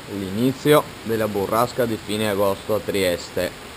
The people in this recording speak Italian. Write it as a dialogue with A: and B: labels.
A: L'inizio della burrasca di fine agosto a Trieste.